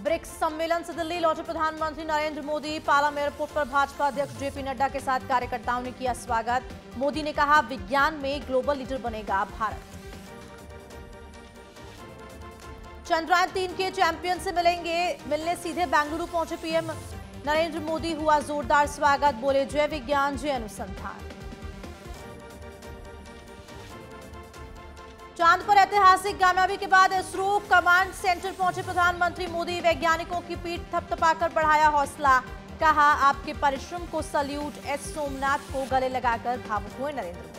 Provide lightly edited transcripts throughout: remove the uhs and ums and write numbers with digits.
BRICS सम्मेलन से दिल्ली लौटे प्रधानमंत्री नरेंद्र मोदी। पालम एयरपोर्ट पर भाजपा अध्यक्ष जेपी नड्डा के साथ कार्यकर्ताओं ने किया स्वागत। मोदी ने कहा, विज्ञान में ग्लोबल लीडर बनेगा भारत। चंद्रयान 3 के चैंपियन से मिलने सीधे बेंगलुरु पहुंचे पीएम नरेंद्र मोदी। हुआ जोरदार स्वागत, बोले जय विज्ञान जय अनुसंधान। चांद पर ऐतिहासिक कामयाबी के बाद इसरो कमांड सेंटर पहुंचे प्रधानमंत्री मोदी। वैज्ञानिकों की पीठ थपथपाकर बढ़ाया हौसला, कहा आपके परिश्रम को सल्यूट। एस सोमनाथ को गले लगाकर भावुक हुए नरेंद्र मोदी।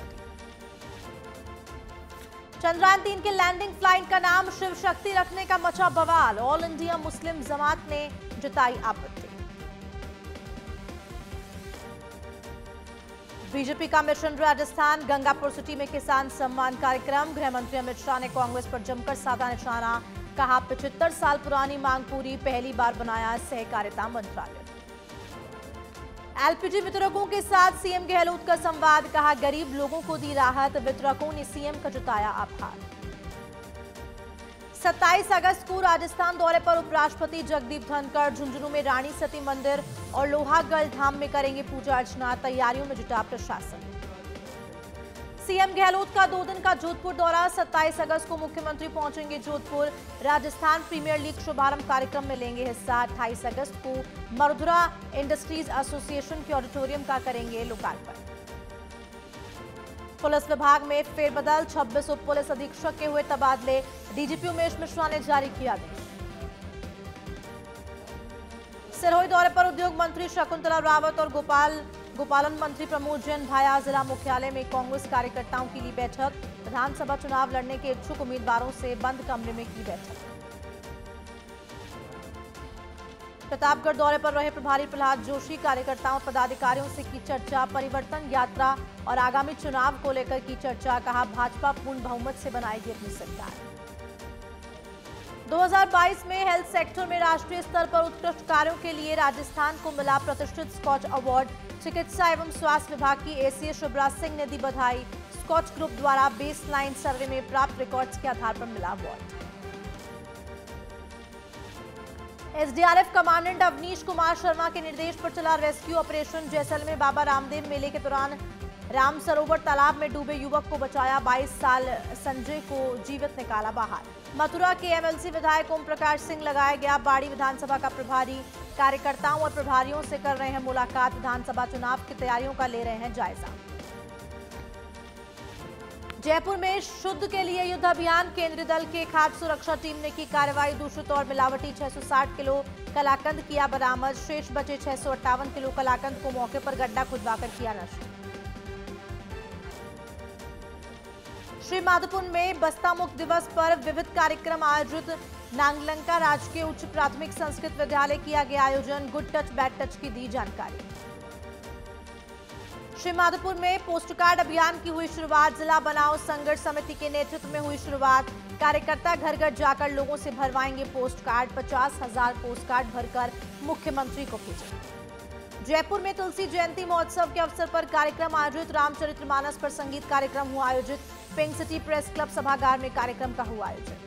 चंद्रयान 3 के लैंडिंग फ्लाइट का नाम शिव शक्ति रखने का मचा बवाल। ऑल इंडिया मुस्लिम जमात ने जताई आपत्ति। बीजेपी का मिशन राजस्थान, गंगापुर सिटी में किसान सम्मान कार्यक्रम। गृह मंत्री अमित शाह ने कांग्रेस पर जमकर साधा निशाना, कहा 75 साल पुरानी मांग पूरी, पहली बार बनाया सहकारिता मंत्रालय। एलपीजी वितरकों के साथ सीएम गहलोत का संवाद, कहा गरीब लोगों को दी राहत, वितरकों ने सीएम का जताया आभार। 27 अगस्त को राजस्थान दौरे पर उपराष्ट्रपति जगदीप धनखड़ झुंझुनू में रानी सती मंदिर और लोहागढ़ धाम में करेंगे पूजा अर्चना। तैयारियों में जुटा प्रशासन। सीएम गहलोत का 2 दिन का जोधपुर दौरा। 27 अगस्त को मुख्यमंत्री पहुंचेंगे जोधपुर। राजस्थान प्रीमियर लीग शुभारंभ कार्यक्रम में लेंगे हिस्सा। 28 अगस्त को मरुधरा इंडस्ट्रीज एसोसिएशन के ऑडिटोरियम का करेंगे लोकार्पण। पुलिस विभाग में फेरबदल, 26 उप पुलिस अधीक्षक के हुए तबादले। डीजीपी उमेश मिश्रा ने जारी किया आदेश। सिरोही दौरे पर उद्योग मंत्री शकुंतला रावत और गोपालन मंत्री प्रमोद जैन भाया। जिला मुख्यालय में कांग्रेस कार्यकर्ताओं की ली बैठक। विधानसभा चुनाव लड़ने के इच्छुक उम्मीदवारों से बंद कमरे में की बैठक। प्रतापगढ़ दौरे पर रहे प्रभारी प्रहलाद जोशी। कार्यकर्ताओं पदाधिकारियों से की चर्चा। परिवर्तन यात्रा और आगामी चुनाव को लेकर की चर्चा, कहा भाजपा पूर्ण बहुमत से बनाएगी अपनी सरकार। 2022 में हेल्थ सेक्टर में राष्ट्रीय स्तर पर उत्कृष्ट कार्यों के लिए राजस्थान को मिला प्रतिष्ठित स्कॉच अवार्ड। चिकित्सा एवं स्वास्थ्य विभाग की एसीए शिवराज सिंह ने दी बधाई। स्कॉच ग्रुप द्वारा बेसलाइन सर्वे में प्राप्त रिकॉर्ड्स के आधार पर मिला award. SDRF commandant Avnish Kumar Sharma के निर्देश पर चला रेस्क्यू ऑपरेशन। जैसलमेर में बाबा रामदेव मेले के दौरान राम सरोवर तालाब में डूबे युवक को बचाया। 22 साल संजय को जीवित निकाला बाहर। मथुरा के एमएलसी विधायक ओम प्रकाश सिंह लगाया गया बाड़ी विधानसभा का प्रभारी। कार्यकर्ताओं और प्रभारियों से कर रहे हैं मुलाकात। विधानसभा चुनाव की तैयारियों का ले रहे हैं जायजा। जयपुर में शुद्ध के लिए युद्ध अभियान। केंद्रीय दल के खाद्य सुरक्षा टीम ने की कार्रवाई। दूषित और मिलावटी 660 किलो कलाकंद किया बरामद। शेष बचे 658 किलो कलाकंद को मौके पर गड्ढा खुदवाकर किया नष्ट। श्री माधोपुर में बस्ता मुक्त दिवस पर विविध कार्यक्रम आयोजित। नांगलंका राजकीय उच्च प्राथमिक संस्कृत विद्यालय किया गया आयोजन। गुड टच बैड टच की दी जानकारी। श्री माधोपुर में पोस्ट कार्ड अभियान की हुई शुरुआत। जिला बनाओ संघर्ष समिति के नेतृत्व में हुई शुरुआत। कार्यकर्ता घर घर जाकर लोगों से भरवाएंगे पोस्ट कार्ड। 50,000 पोस्ट कार्ड भरकर मुख्यमंत्री को भेजे। जयपुर में तुलसी जयंती महोत्सव के अवसर पर कार्यक्रम आयोजित। रामचरितमानस पर संगीत कार्यक्रम हुआ आयोजित। पिंक सिटी प्रेस क्लब सभागार में कार्यक्रम का हुआ आयोजन।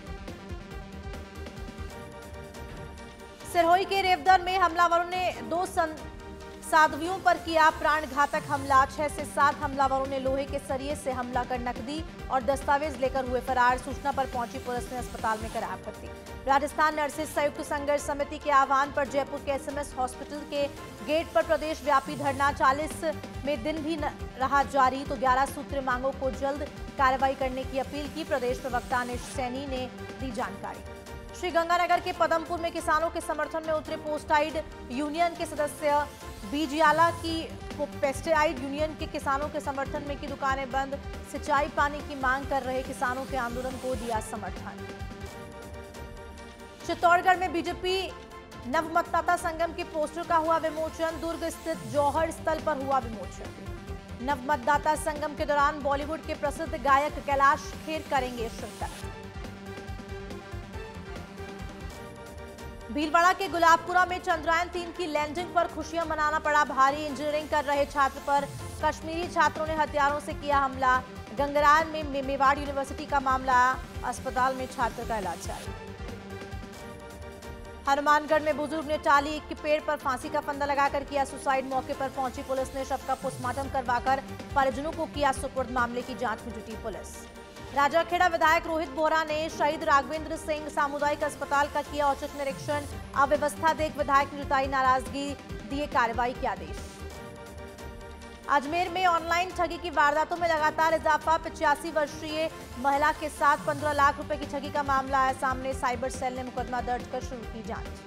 सिरोही के रेवदर में हमलावरों ने 2 साध्वियों पर किया प्राणघातक हमला। 6 से 7 हमलावरों ने लोहे के सरिये से हमला कर नकदी और दस्तावेज लेकर हुए फरार। सूचना पर पहुंची पुलिस ने अस्पताल में कराया भर्ती। राजस्थान नर्सेज संयुक्त संघर्ष समिति के आह्वान पर जयपुर के एसएमएस हॉस्पिटल के गेट पर प्रदेश व्यापी धरना। 40 में दिन भी रहा जारी तो 11 सूत्रीय मांगों को जल्द कार्रवाई करने की अपील की। प्रदेश प्रवक्ता अनिश सैनी ने दी जानकारी। श्रीगंगानगर के पदमपुर में किसानों के समर्थन में उतरे पोस्टाइड यूनियन के सदस्य। बीजियाला की पेस्टिसाइड यूनियन के किसानों के समर्थन में की दुकानें बंद। सिंचाई पानी की मांग कर रहे किसानों के आंदोलन को दिया समर्थन। चित्तौड़गढ़ में बीजेपी नवमतदाता संगम के पोस्टर का हुआ विमोचन। दुर्ग स्थित जौहर स्थल पर हुआ विमोचन। नवमतदाता संगम के दौरान बॉलीवुड के प्रसिद्ध गायक कैलाश खेर करेंगे शिरकत। भीलवाड़ा के गुलाबपुरा में चंद्रयान 3 की लैंडिंग पर खुशियां मनाना पड़ा भारी। इंजीनियरिंग कर रहे छात्र पर कश्मीरी छात्रों ने हथियारों से किया हमला। गंगरार में मेवाड़ यूनिवर्सिटी का मामला। अस्पताल में छात्र का इलाज जारी। हनुमानगढ़ में बुजुर्ग ने टाली के पेड़ पर फांसी का फंदा लगाकर किया सुसाइड। मौके पर पहुंची पुलिस ने शव का पोस्टमार्टम करवाकर परिजनों को किया सुपुर्द। मामले की जांच में जुटी पुलिस। राजाखेड़ा विधायक रोहित बोहरा ने शहीद राघवेंद्र सिंह सामुदायिक अस्पताल का किया औचक निरीक्षण। अव्यवस्था देख विधायक ने जताई नाराजगी, दिए कार्रवाई के आदेश। अजमेर में ऑनलाइन ठगी की वारदातों में लगातार इजाफा। 85 वर्षीय महिला के साथ 15 लाख रुपए की ठगी का मामला आया सामने। साइबर सेल ने मुकदमा दर्ज कर शुरू की जांच।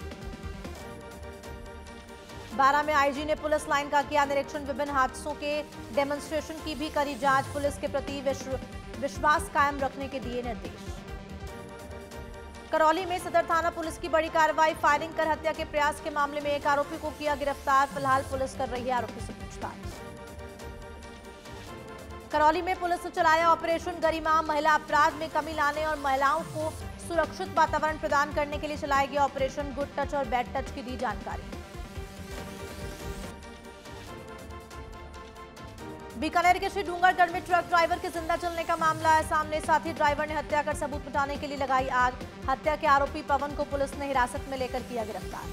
बारा में आईजी ने पुलिस लाइन का किया निरीक्षण। विभिन्न हादसों के डेमोन्स्ट्रेशन की भी करी जांच। पुलिस के प्रति विश्वास कायम रखने के दिए निर्देश। करौली में सदर थाना पुलिस की बड़ी कार्रवाई। फायरिंग कर हत्या के प्रयास के मामले में एक आरोपी को किया गिरफ्तार। फिलहाल पुलिस कर रही है आरोपी से पूछताछ। करौली में पुलिस ने चलाया ऑपरेशन गरिमा। महिला अपराध में कमी लाने और महिलाओं को सुरक्षित वातावरण प्रदान करने के लिए चलाया गया ऑपरेशन। गुड टच और बैड टच की दी जानकारी। बीकानेर के श्री डूंगरगढ़ में ट्रक ड्राइवर के जिंदा जलने का मामला है सामने। साथ ही ड्राइवर ने हत्या कर सबूत मिटाने के लिए लगाई आग। हत्या के आरोपी पवन को पुलिस ने हिरासत में लेकर किया गिरफ्तार।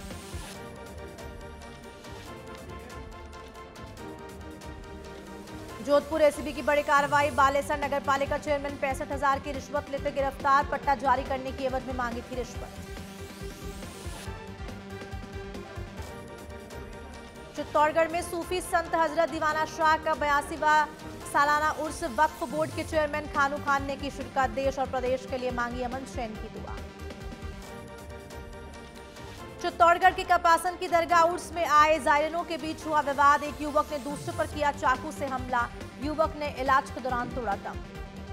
जोधपुर एसीबी की बड़ी कार्रवाई। बालेसर नगर पालिका चेयरमैन 65,000 की रिश्वत लेते गिरफ्तार। पट्टा जारी करने की एवज में मांगी थी रिश्वत। चित्तौड़गढ़ में सूफी संत हजरत दीवाना शाह का 82वां सालाना उर्स वक्फ बोर्ड के चेयरमैन खानू खान ने की शिरकत। देश और प्रदेश के लिए मांगी अमन चैन की दुआ। चित्तौड़गढ़ के कपासन की दरगाह उर्स में आए जायरीनों के बीच हुआ विवाद। एक युवक ने दूसरे पर किया चाकू से हमला। युवक ने इलाज के दौरान तोड़ा दम।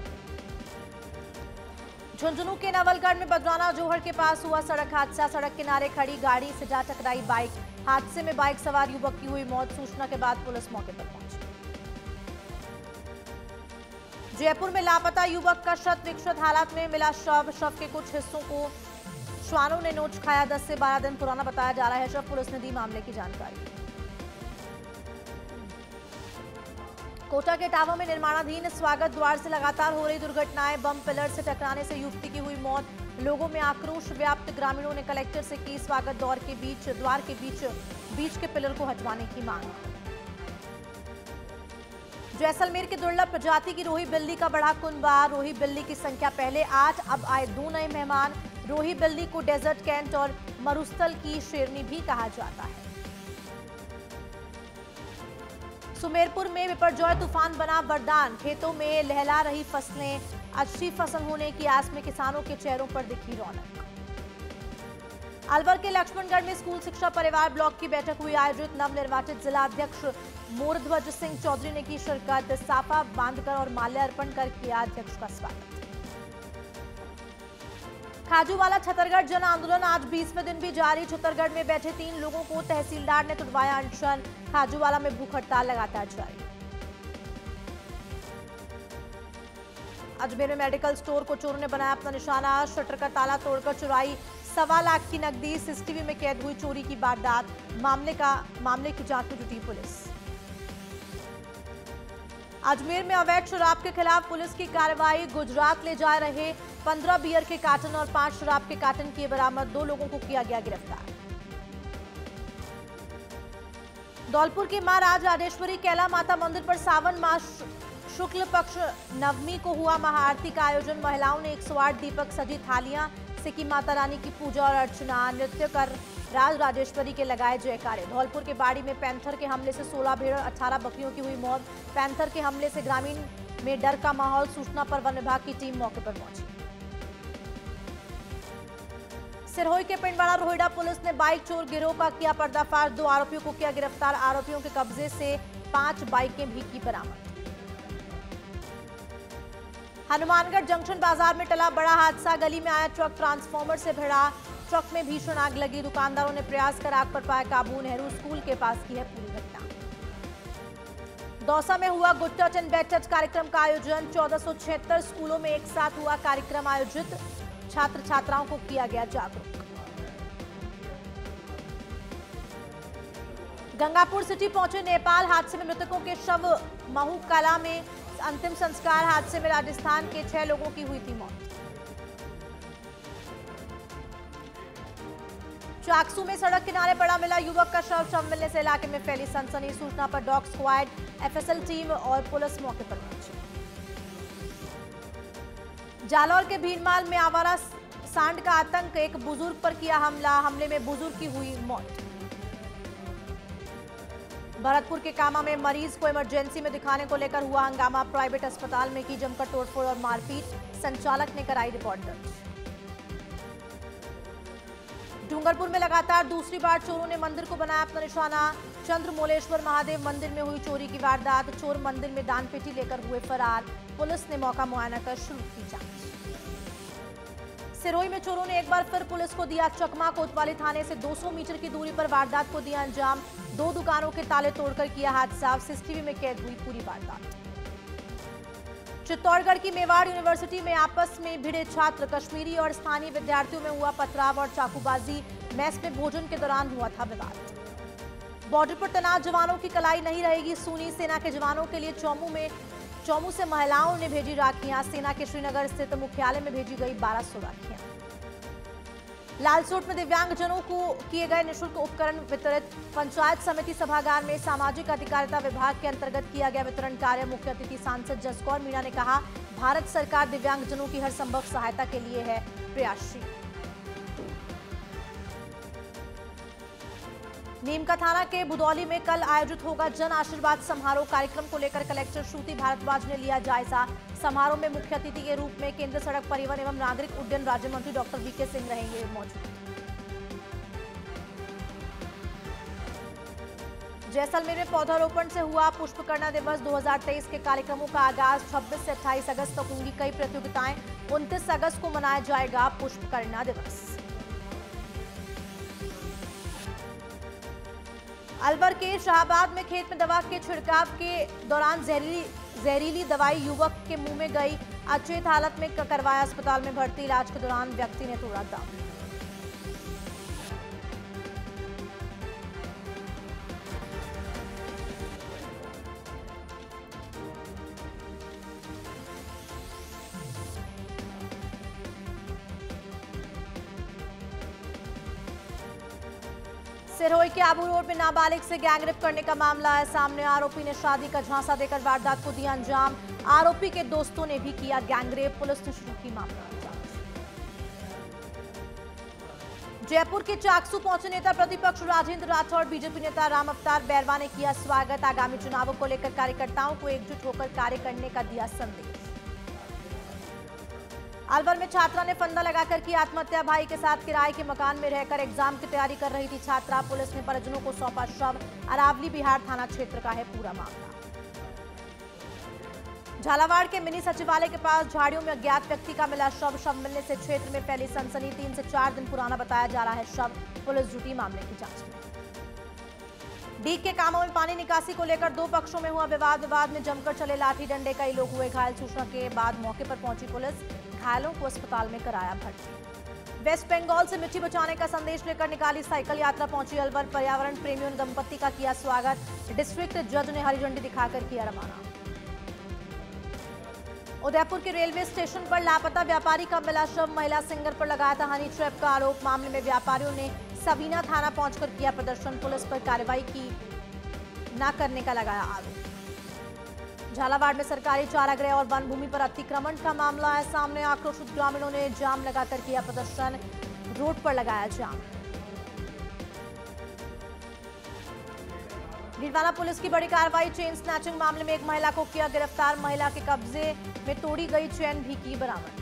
झुंझुनू के नवलगढ़ में बदराना जोहर के पास हुआ सड़क हादसा। सड़क किनारे खड़ी गाड़ी से जा टकराई बाइक। हादसे में बाइक सवार युवक की हुई मौत। सूचना के बाद पुलिस मौके पर पहुंची। जयपुर में लापता युवक का शत विक्षत हालत में मिला शव। शव के कुछ हिस्सों को श्वानों ने नोच खाया। 10 से 12 दिन पुराना बताया जा रहा है शव। पुलिस ने दी मामले की जानकारी। कोटा के टावा में निर्माणाधीन स्वागत द्वार से लगातार हो रही दुर्घटनाएं। बम पिलर से टकराने से युवती की हुई मौत। लोगों में आक्रोश व्याप्त। ग्रामीणों ने कलेक्टर से की स्वागत द्वार के बीच के पिलर को हटवाने की मांग। जैसलमेर के दुर्लभ प्रजाति की रोही बिल्ली का बढ़ा कुनबा। रोही बिल्ली की संख्या पहले 8, अब आए 2 नए मेहमान। रोही बिल्ली को डेजर्ट कैंट और मरुस्थल की शेरनी भी कहा जाता है। सुमेरपुर में बिपरजॉय तूफान बना वरदान। खेतों में लहला रही फसलें। अच्छी फसल होने की आस में किसानों के चेहरों पर दिखी रौनक। अलवर के लक्ष्मणगढ़ में स्कूल शिक्षा परिवार ब्लॉक की बैठक हुई आयोजित। नवनिर्वाचित जिला अध्यक्ष मोरध्वज सिंह चौधरी ने की शिरकत। साफा बांधकर और माल्य अर्पण कर किया अध्यक्ष का स्वागत। खाजूवाला छतरगढ़ जन आंदोलन आज 20वें दिन भी जारी। छतरगढ़ में बैठे 3 लोगों को तहसीलदार ने तुड़वाया अनशन। खाजूवाला में भूख हड़ताल लगातार जारी। अजमेर में मेडिकल स्टोर को चोरों ने बनाया अपना निशाना। शटर का ताला तोड़कर चुराई 1.25 लाख की नकदी। सीसीटीवी में कैद हुई चोरी की वारदात। मामले की जांच में जुटी पुलिस। अजमेर में अवैध शराब के खिलाफ पुलिस की कार्रवाई। गुजरात ले जा रहे 15 बियर के कार्टन और 5 शराब के कार्टन किए बरामद। 2 लोगों को किया गया गिरफ्तार। धौलपुर की मां राज राजेश्वरी कैला माता मंदिर पर सावन मास शुक्ल पक्ष नवमी को हुआ महाआरती का आयोजन। महिलाओं ने 108 दीपक सजी थालियां से की माता रानी की पूजा और अर्चना। नृत्य कर राज राजेश्वरी के लगाए जयकारे। धौलपुर के बाड़ी में पैंथर के हमले से 16 भेड़ और 18 बकरियों की हुई मौत। पैंथर के हमले से ग्रामीण में डर का माहौल। सूचना पर वन विभाग की टीम मौके पर पहुंची। सिरहोई के पिंडवाड़ा रोहिड़ा पुलिस ने बाइक चोर गिरोह का किया पर्दाफाश। 2 आरोपियों को किया गिरफ्तार। आरोपियों के कब्जे से 5 बाइकें भी की बरामद। हनुमानगढ़ जंक्शन बाजार में टला बड़ा हादसा। गली में आया ट्रक ट्रांसफार्मर से भिड़ा। ट्रक में भीषण आग लगी। दुकानदारों ने प्रयास कर आग पर पाया काबू। नेहरू स्कूल के पास की है पूरी घटना। दौसा में हुआ good touch and bad touch कार्यक्रम का आयोजन। 1476 स्कूलों में एक साथ हुआ कार्यक्रम आयोजित। छात्र छात्राओं को किया गया जागरूक। गंगापुर सिटी पहुंचे नेपाल। हादसे में मृतकों के शव महू कला में अंतिम संस्कार। हादसे में राजस्थान के 6 लोगों की हुई थी मौत। चाकसू में सड़क किनारे पड़ा मिला युवक का शव मिलने से इलाके में फैली सनसनी। सूचना पर डॉग स्क्वाड, एफएसएल टीम और पुलिस मौके पर पहुंची। जालौर के भीनमाल में आवारा सांड का आतंक, एक बुजुर्ग पर किया हमले में बुजुर्ग की हुई मौत। भरतपुर के कामा में मरीज को इमरजेंसी में दिखाने को लेकर हुआ हंगामा। प्राइवेट अस्पताल में की जमकर तोड़फोड़ और मारपीट, संचालक ने कराई रिपोर्ट दर्ज। डूंगरपुर में लगातार दूसरी बार चोरों ने मंदिर को बनाया अपना निशाना। चंद्रमौलेश्वर महादेव मंदिर में हुई चोरी की वारदात, चोर मंदिर में दान पेटी लेकर हुए फरार। पुलिस ने मौका मुआयना कर शुरू की जांच। सिरोही में चोरों ने एक बार फिर पुलिस को दिया चकमा। कोतवाली थाने से 200 मीटर की दूरी पर वारदात को दिया अंजाम। 2 दुकानों के ताले तोड़कर किया हादसा। सीसीटीवी में कैद हुई पूरी वारदात। चित्तौड़गढ़ की मेवाड़ यूनिवर्सिटी में आपस में भिड़े छात्र, कश्मीरी और स्थानीय विद्यार्थियों में हुआ पथराव और चाकूबाजी। मेस में भोजन के दौरान हुआ था विवाद। बॉर्डर पर तैनात जवानों की कलाई नहीं रहेगी सूनी। सेना के जवानों के लिए चौमू से महिलाओं ने भेजी राखियां। सेना के श्रीनगर स्थित मुख्यालय में भेजी गई 1200 राखियां। लालसोट में दिव्यांगजनों को किए गए निःशुल्क उपकरण वितरित। पंचायत समिति सभागार में सामाजिक अधिकारिता विभाग के अंतर्गत किया गया वितरण कार्य। मुख्य अतिथि सांसद जसकौर मीणा ने कहा, भारत सरकार दिव्यांगजनों की हर संभव सहायता के लिए है प्रयासशील। नीमका थाना के बुदौली में कल आयोजित होगा जन आशीर्वाद समारोह। कार्यक्रम को लेकर कलेक्टर श्रुति भारद्वाज ने लिया जायजा। समारोह में मुख्य अतिथि के रूप में केंद्र सड़क परिवहन एवं नागरिक उड्डयन राज्य मंत्री डॉक्टर वीके सिंह रहेंगे मौजूद। जैसलमेर में पौधारोपण से हुआ पुष्पकर्णा दिवस। 2023 के कार्यक्रमों का आगाज 26 से 28 अगस्त तक होंगी कई प्रतियोगिताएं। 29 अगस्त को मनाया जाएगा पुष्पकर्णा दिवस। अलवर के शाहबाद में खेत में दवा के छिड़काव के दौरान जहरीली दवाई युवक के मुंह में गई। अचेत हालत में करवाया अस्पताल में भर्ती। इलाज के दौरान व्यक्ति ने तोड़ा दम। सिरोही के आबू रोड में नाबालिग से गैंगरेप करने का मामला है सामने। आरोपी ने शादी का झांसा देकर वारदात को दिया अंजाम। आरोपी के दोस्तों ने भी किया गैंगरेप। पुलिस ने शुरू की मामला जांच। जयपुर के चाकसू पहुंचे नेता प्रतिपक्ष राजेंद्र राठौड़। बीजेपी नेता राम अवतार बैरवा ने किया स्वागत। आगामी चुनावों को लेकर कार्यकर्ताओं को एकजुट होकर कार्य करने का दिया संदेश। अलवर में छात्रा ने फंदा लगाकर की आत्महत्या। भाई के साथ किराए के मकान में रहकर एग्जाम की तैयारी कर रही थी छात्रा। पुलिस ने परिजनों को सौंपा शव। अरावली बिहार थाना क्षेत्र का है पूरा मामला। झालावाड़ के मिनी सचिवालय के पास झाड़ियों में अज्ञात व्यक्ति का मिला शव मिलने से क्षेत्र में फैली सनसनी। 3 से 4 दिन पुराना बताया जा रहा है शव। पुलिस जुटी मामले की जांच में। डीग के कामों में पानी निकासी को लेकर 2 पक्षों में हुआ विवाद में जमकर चले लाठी डंडे। कई लोग हुए घायल। सूचना के बाद मौके पर पहुंची पुलिस। घायलों को अस्पताल में कराया भर्ती। वेस्ट बंगाल से मिट्टी बचाने का संदेश लेकर निकाली साइकिल यात्रा पहुंची अलवर। पर्यावरण प्रेमियों ने दंपत्ति का किया स्वागत। डिस्ट्रिक्ट जज ने हरी झंडी दिखाकर किया रवाना। उदयपुर के रेलवे स्टेशन पर लापता व्यापारी का मिला शव। महिला सिंगर पर लगाया था हनी ट्रैप का आरोप। मामले में व्यापारियों ने सवीना थाना पहुंचकर किया प्रदर्शन। पुलिस पर कार्रवाई की न करने का लगाया आरोप। झालावाड़ में सरकारी चारागृह और वन भूमि पर अतिक्रमण का मामला है सामने। आक्रोशित ग्रामीणों ने जाम लगाकर किया प्रदर्शन। रोड पर लगाया जाम। नीलवाला पुलिस की बड़ी कार्रवाई। चेन स्नैचिंग मामले में एक महिला को किया गिरफ्तार। महिला के कब्जे में तोड़ी गई चेन भी की बरामद।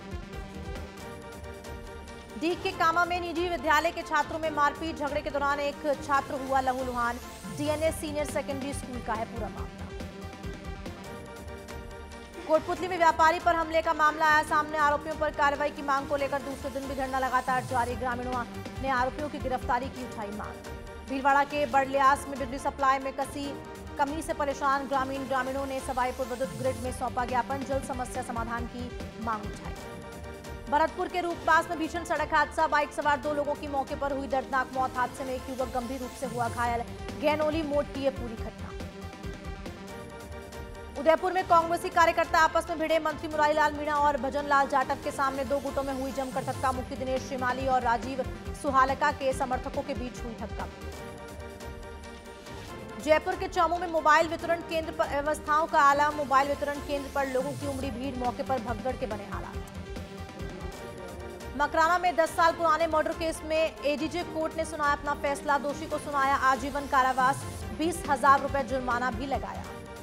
डीग के कामा में निजी विद्यालय के छात्रों में मारपीट। झगड़े के दौरान एक छात्र हुआ लहूलुहान। डीएनए सीनियर सेकेंडरी स्कूल का है पूरा मामला। कोटपुतली में व्यापारी पर हमले का मामला आया सामने। आरोपियों पर कार्रवाई की मांग को लेकर दूसरे दिन भी धरना लगातार जारी। ग्रामीणों ने आरोपियों की गिरफ्तारी की उठाई मांग। भीलवाड़ा के बड़लियास में बिजली सप्लाई में कमी से परेशान ग्रामीणों ने सवाईपुर विद्युत ग्रिड में सौंपा ज्ञापन। जल्द समस्या समाधान की मांग उठाई। भरतपुर के रूपबास में भीषण सड़क हादसा। बाइक सवार 2 लोगों की मौके पर हुई दर्दनाक मौत। हादसे में एक युवक गंभीर रूप से हुआ घायल। गैनोली मोड़ की यह पूरी घटना। उदयपुर में कांग्रेसी कार्यकर्ता आपस में भिड़े। मंत्री मुरारीलाल मीणा और भजन लाल जाटव के सामने दो गुटों में हुई जमकर धक्का मुक्की। दिनेश श्रीमाली और राजीव सुहालका के समर्थकों के बीच हुई धक्का। जयपुर के चौमू में मोबाइल वितरण केंद्र पर व्यवस्थाओं का आला। मोबाइल वितरण केंद्र पर लोगों की उमड़ी भीड़। मौके पर भगदड़ के बने हालात। मकराना में 10 साल पुराने मर्डर केस में एडीजे कोर्ट ने सुनाया अपना फैसला। दोषी को सुनाया आजीवन कारावास, 20,000 रुपए जुर्माना भी लगाया।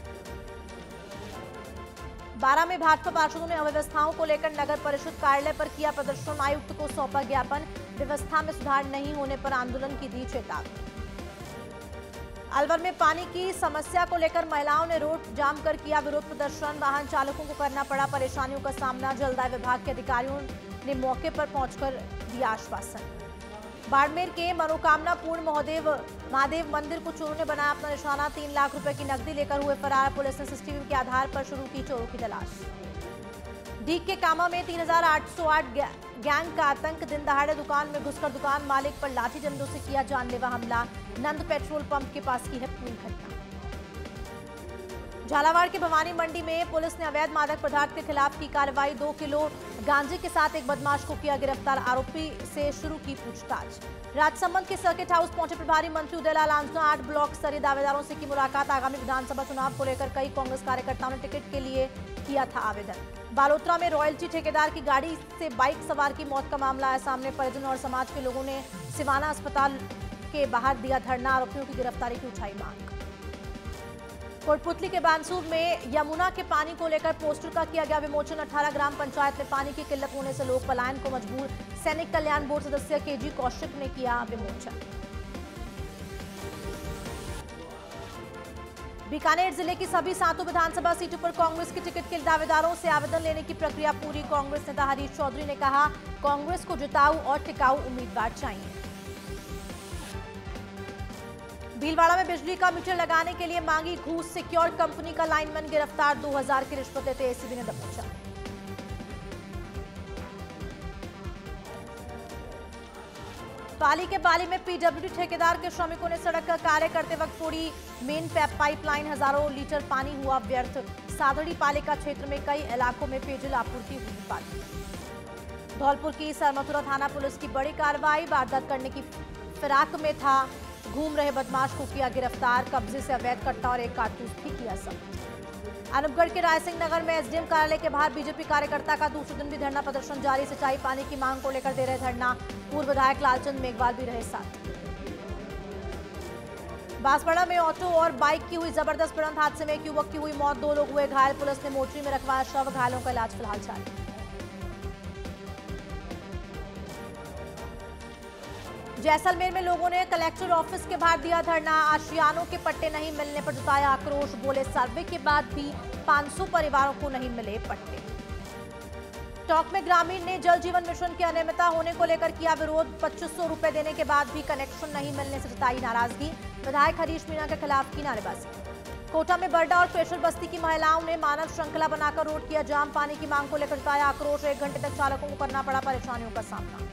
12 में भाजपा पार्षदों ने अव्यवस्थाओं को लेकर नगर परिषद कार्यालय पर किया प्रदर्शन। आयुक्त को सौंपा ज्ञापन। व्यवस्था में सुधार नहीं होने पर आंदोलन की दी चेतावनी। अलवर में पानी की समस्या को लेकर महिलाओं ने रोड जाम कर किया विरोध प्रदर्शन। वाहन चालकों को करना पड़ा परेशानियों का सामना। जलदाय विभाग के अधिकारियों ने मौके पर पहुंचकर दिया आश्वासन। बाड़मेर के मनोकामना पूर्ण महादेव मंदिर को चोरों ने बनाया अपना निशाना। 3 लाख रुपए की नकदी लेकर हुए फरार। पुलिस ने सीसीटीवी के आधार पर शुरू की चोरों की तलाश। डीग के कामा में 3808 गैंग का आतंक। दिन दहाड़े दुकान में घुसकर दुकान मालिक पर लाठी डंडों से किया जानलेवा हमला। नंद पेट्रोल पंप के पास की है पूरी घटना। झालावाड़ के भवानी मंडी में पुलिस ने अवैध मादक पदार्थ के खिलाफ की कार्रवाई। 2 किलो गांजे के साथ एक बदमाश को किया गिरफ्तार। आरोपी से शुरू की पूछताछ। राजसमंद के सर्किट हाउस पहुंचे प्रभारी मंत्री उदयलाल आंजना। 8 ब्लॉक स्तरीय दावेदारों से की मुलाकात। आगामी विधानसभा चुनाव को लेकर कई कांग्रेस कार्यकर्ताओं ने टिकट के लिए किया था आवेदन। बालोतरा में रॉयल्टी ठेकेदार की गाड़ी से बाइक सवार की मौत का मामला आया सामने। परिजन और समाज के लोगों ने सिवाना अस्पताल के बाहर दिया धरना। आरोपियों की गिरफ्तारी की उठाई मांग। कोटपुतली के बांसूर में यमुना के पानी को लेकर पोस्टर का किया गया विमोचन। 18 ग्राम पंचायत में पानी की किल्लत होने से लोग पलायन को मजबूर। सैनिक कल्याण बोर्ड सदस्य केजी कौशिक ने किया विमोचन। बीकानेर जिले की सभी 7 विधानसभा सीटों पर कांग्रेस की टिकट के दावेदारों से आवेदन लेने की प्रक्रिया पूरी। कांग्रेस नेता हरीश चौधरी ने कहा, कांग्रेस को जिताऊ और टिकाऊ उम्मीदवार चाहिए। भीलवाड़ा में बिजली का मीटर लगाने के लिए मांगी घूस। सिक्योर कंपनी का लाइनमैन गिरफ्तार। 2000 की रिश्वत लेते एसीबी ने दबोचा। पाली के बाली में पीडब्ल्यूडी ठेकेदार के श्रमिकों ने सड़क का कार्य करते वक्त तोड़ी मेन पाइपलाइन। हजारों लीटर पानी हुआ व्यर्थ। सादड़ी पालिका क्षेत्र में कई इलाकों में पेयजल आपूर्ति हुई बाधित। धौलपुर की सरमथुरा थाना पुलिस की बड़ी कार्रवाई। वारदात करने की फिराक में था घूम रहे बदमाश को किया गिरफ्तार। कब्जे से अवैध कट्टा और एक कारतूस भी किया जब्त। अनूपगढ़ के रायसिंह नगर में एसडीएम कार्यालय के बाहर बीजेपी कार्यकर्ता का दूसरे दिन भी धरना प्रदर्शन जारी। सिंचाई पानी की मांग को लेकर दे रहे धरना। पूर्व विधायक लालचंद मेघवाल भी रहे साथ। बांसवाड़ा में ऑटो और बाइक की हुई जबरदस्त भिड़ंत। हादसे में एक युवक की हुई मौत, 2 लोग हुए घायल। पुलिस ने मोर्ची में रखवाया शव। घायलों का इलाज फिलहाल जारी। जैसलमेर में लोगों ने कलेक्टर ऑफिस के बाहर दिया धरना। आशियानों के पट्टे नहीं मिलने पर जताया आक्रोश। बोले सर्वे के बाद भी 500 परिवारों को नहीं मिले पट्टे। टॉक में ग्रामीण ने जल जीवन मिशन की अनियमितता होने को लेकर किया विरोध। 2500 रुपए देने के बाद भी कनेक्शन नहीं मिलने से जताई नाराजगी। विधायक हरीश मीणा के खिलाफ की नारेबाजी। कोटा में बरडा और पेशर बस्ती की महिलाओं ने मानव श्रृंखला बनाकर रोड किया जाम। पानी की मांग को लेकर जताया आक्रोश। 1 घंटे तक चालकों को करना पड़ा परेशानियों का सामना।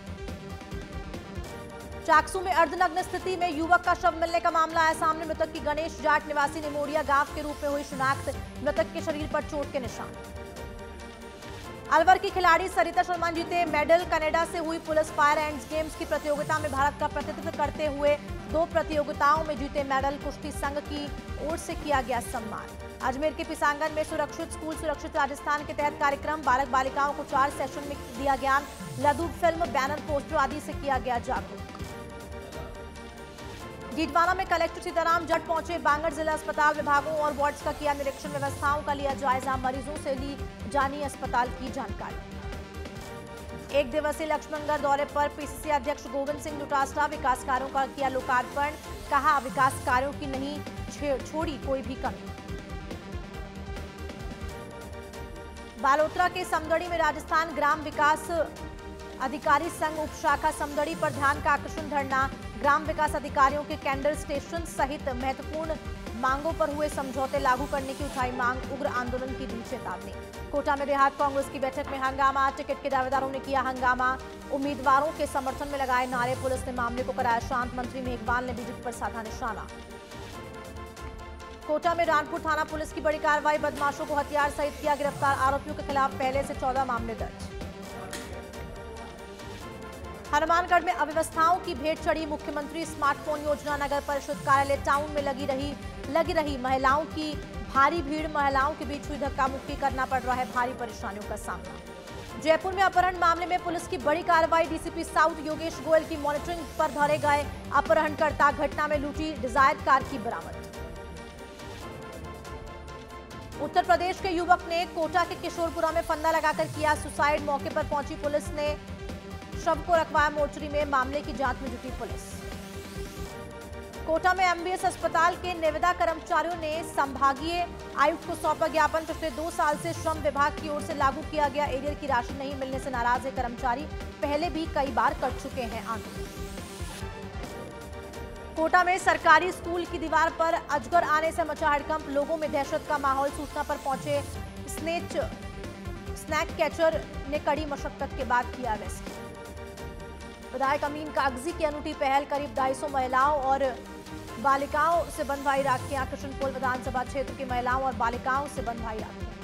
चाकसू में अर्धनग्न स्थिति में युवक का शव मिलने का मामला आया सामने। मृतक की गणेश जाट निवासी निमोरिया गांव के रूप में हुई शिनाख्त। मृतक के शरीर पर चोट के निशान। अलवर की खिलाड़ी सरिता शर्मा जीते मेडल। कनाडा से हुई पुलिस फायर एंड गेम्स की प्रतियोगिता में भारत का प्रतिनिधित्व करते हुए 2 प्रतियोगिताओं में जीते मेडल। कुश्ती संघ की ओर से किया गया सम्मान। अजमेर के पिसांगन में सुरक्षित स्कूल सुरक्षित राजस्थान के तहत कार्यक्रम। बालक बालिकाओं को 4 सेशन में दिया ज्ञान। लघु फिल्म, बैनर, पोस्टर आदि से किया गया जागरूक। डीडवाना में कलेक्टर सीताराम जट पहुंचे। बांगड़ जिला अस्पताल विभागों और वार्ड्स का किया निरीक्षण। व्यवस्थाओं का लिया जायजा। मरीजों से ली जानी अस्पताल की जानकारी। 1 दिवसीय लक्ष्मणगढ़ दौरे पर पीसीसी अध्यक्ष गोविंद सिंह डोटासरा। विकास कार्यों का किया लोकार्पण। कहा, विकास कार्यों की नहीं छोड़ी कोई भी कमी। बालोतरा के समदड़ी में राजस्थान ग्राम विकास अधिकारी संघ उप शाखा समदड़ी पर ध्यान का आकर्षण धरना। ग्राम विकास अधिकारियों के कैंडल स्टेशन सहित महत्वपूर्ण मांगों पर हुए समझौते लागू करने की उठाई मांग। उग्र आंदोलन की दी चेतावनी। कोटा में देहात कांग्रेस की बैठक में हंगामा। टिकट के दावेदारों ने किया हंगामा। उम्मीदवारों के समर्थन में लगाए नारे। पुलिस ने मामले को कराया शांत। मंत्री मेघवाल ने बीजेपी पर साधा निशाना। कोटा में रानपुर थाना पुलिस की बड़ी कार्रवाई, बदमाशों को हथियार सहित किया गिरफ्तार, आरोपियों के खिलाफ पहले से 14 मामले दर्ज। हनुमानगढ़ में अव्यवस्थाओं की भेंट चढ़ी मुख्यमंत्री स्मार्टफोन योजना, नगर परिषद कार्यालय टाउन में लगी रही महिलाओं की भारी भीड़, महिलाओं के बीच हुई धक्का मुक्की, करना पड़ रहा है भारी परेशानियों का सामना। जयपुर में अपहरण मामले में पुलिस की बड़ी कार्रवाई, डीसीपी साउथ योगेश गोयल की मॉनिटरिंग पर धरे गए अपहरणकर्ता, घटना में लूटी डिजायर कार की बरामद। उत्तर प्रदेश के युवक ने कोटा के किशोरपुरा में फंदा लगाकर किया सुसाइड, मौके पर पहुंची पुलिस ने शव को रखवाया मोर्चरी में, मामले की जांच में जुटी पुलिस। कोटा में एमबीएस अस्पताल के निविदा कर्मचारियों ने संभागीय आयुक्त को सौंपा ज्ञापन, पिछले 2 साल से श्रम विभाग की ओर से लागू किया गया एरियर की राशि नहीं मिलने से नाराज है कर्मचारी, पहले भी कई बार कर चुके हैं आंदोलन। कोटा में सरकारी स्कूल की दीवार पर अजगर आने से मचा हड़कंप, लोगों में दहशत का माहौल, सूचना पर पहुंचे स्नैक कैचर ने कड़ी मशक्कत के बाद किया रेस्क्यू। विधायक अमीन कागजी की अनूठी पहल, करीब 250 महिलाओं और बालिकाओं से बंधवाई राखियां, कृष्णपुर विधानसभा क्षेत्र की महिलाओं और बालिकाओं से बंधवाई राखियां।